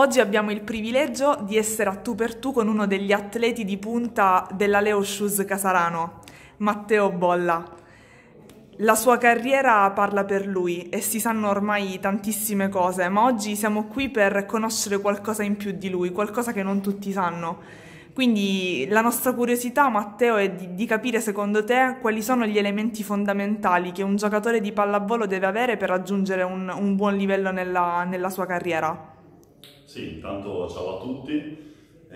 Oggi abbiamo il privilegio di essere a tu per tu con uno degli atleti di punta della Leo Shoes Casarano, Matteo Bolla. La sua carriera parla per lui e si sanno ormai tantissime cose, ma oggi siamo qui per conoscere qualcosa in più di lui, qualcosa che non tutti sanno. Quindi la nostra curiosità, Matteo, è di capire secondo te quali sono gli elementi fondamentali che un giocatore di pallavolo deve avere per raggiungere un buon livello nella sua carriera. Sì, intanto ciao a tutti.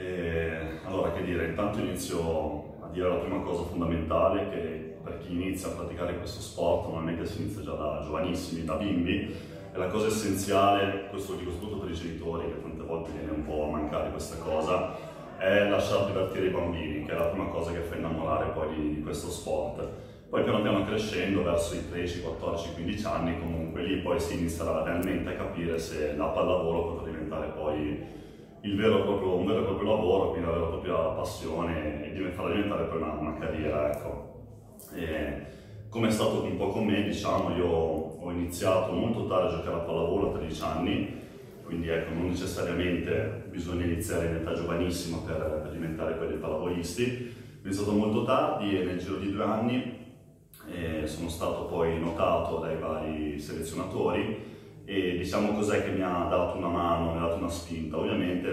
Allora, che dire, intanto inizio a dire la prima cosa fondamentale, che per chi inizia a praticare questo sport, normalmente si inizia già da giovanissimi, da bimbi, e la cosa essenziale, questo lo dico soprattutto per i genitori, che tante volte viene un po' a mancare questa cosa, è lasciar divertire i bambini, che è la prima cosa che fa innamorare poi di questo sport. Poi piano piano crescendo, verso i 13, 14, 15 anni, comunque lì poi si inizierà realmente a capire se la pallavolo potrà diventare poi un vero e proprio lavoro, quindi una vera e propria passione e farà diventare poi una carriera, ecco. Come è stato un po' con me, diciamo, io ho iniziato molto tardi a giocare a pallavolo a 13 anni, quindi ecco, non necessariamente bisogna iniziare in età giovanissima per diventare poi dei pallavolisti. Ho iniziato molto tardi e nel giro di 2 anni sono stato poi notato dai vari selezionatori e diciamo cos'è che mi ha dato una mano, mi ha dato una spinta. Ovviamente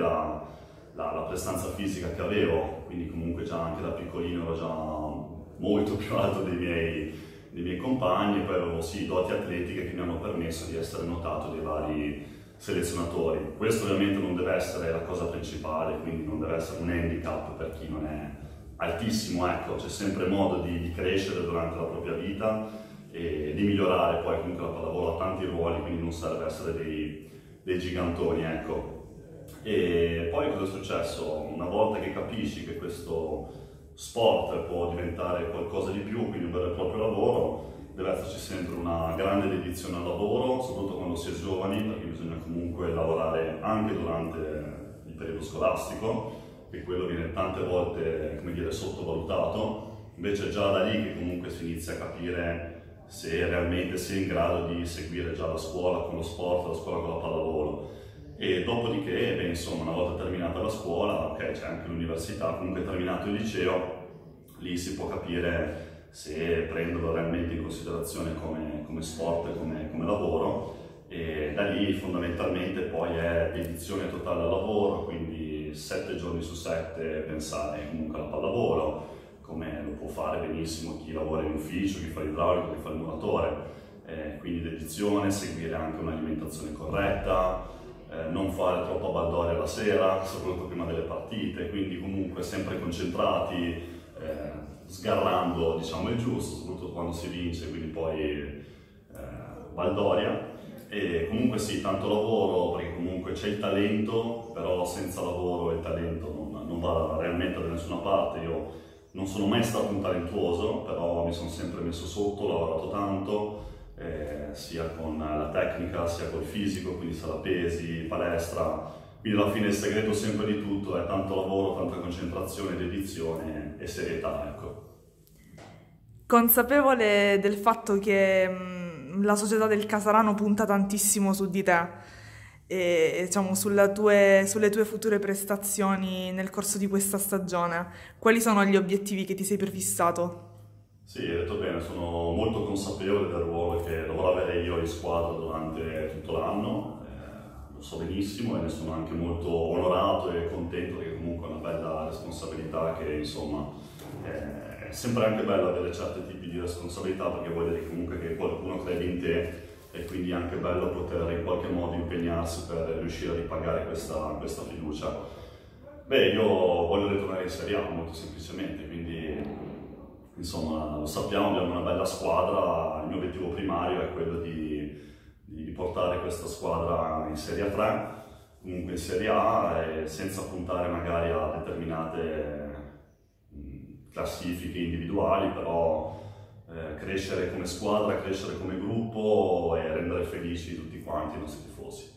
la prestanza fisica che avevo, quindi comunque già anche da piccolino ero già molto più alto dei miei compagni, e poi avevo sì doti atletiche che mi hanno permesso di essere notato dai vari selezionatori. Questo ovviamente non deve essere la cosa principale, quindi non deve essere un handicap per chi non è altissimo, ecco, c'è sempre modo di crescere durante la propria vita e di migliorare. Poi comunque la pallavolo ha tanti ruoli, quindi non serve essere dei gigantoni, ecco. E poi cosa è successo? Una volta che capisci che questo sport può diventare qualcosa di più, quindi un vero e proprio lavoro, deve esserci sempre una grande dedizione al lavoro, soprattutto quando si è giovani, perché bisogna comunque lavorare anche durante il periodo scolastico, che quello viene tante volte, come dire, sottovalutato. Invece è già da lì che comunque si inizia a capire se realmente si è in grado di seguire già la scuola con lo sport, la scuola con la pallavolo. E dopodiché, beh, insomma, una volta terminata la scuola, ok, c'è anche l'università, comunque terminato il liceo, lì si può capire se prenderlo realmente in considerazione come sport e come lavoro, e da lì fondamentalmente poi è dedizione totale al lavoro, quindi 7 giorni su 7 pensare comunque alla pallavolo, come lo può fare benissimo chi lavora in ufficio, chi fa l'idraulico, chi fa il muratore. Quindi dedizione, seguire anche un'alimentazione corretta, non fare troppa baldoria la sera, soprattutto prima delle partite, quindi comunque sempre concentrati, sgarrando diciamo il giusto, soprattutto quando si vince, quindi poi baldoria. E comunque sì, tanto lavoro, perché comunque c'è il talento, però senza lavoro il talento non va realmente da nessuna parte. Io non sono mai stato un talentuoso, però mi sono sempre messo sotto, ho lavorato tanto, sia con la tecnica sia col fisico, quindi sala pesi, palestra. Quindi alla fine il segreto sempre di tutto è tanto lavoro, tanta concentrazione, dedizione e serietà, ecco. Consapevole del fatto che la società del Casarano punta tantissimo su di te e diciamo sulle tue future prestazioni nel corso di questa stagione, quali sono gli obiettivi che ti sei prefissato? Sì, hai detto bene, sono molto consapevole del ruolo che dovrò avere io in squadra durante tutto l'anno, lo so benissimo e ne sono anche molto onorato e contento, perché comunque è una bella responsabilità che insomma è sempre anche bello avere certi tipi di responsabilità, perché vuol dire comunque che qualcuno crede in te e quindi è anche bello poter in qualche modo impegnarsi per riuscire a ripagare questa fiducia. Beh, io voglio ritornare in Serie A molto semplicemente, quindi insomma, lo sappiamo, abbiamo una bella squadra, il mio obiettivo primario è quello di portare questa squadra in Serie 3, comunque in Serie A, e senza puntare magari a determinate classifiche individuali, però crescere come squadra, crescere come gruppo e rendere felici tutti quanti i nostri tifosi.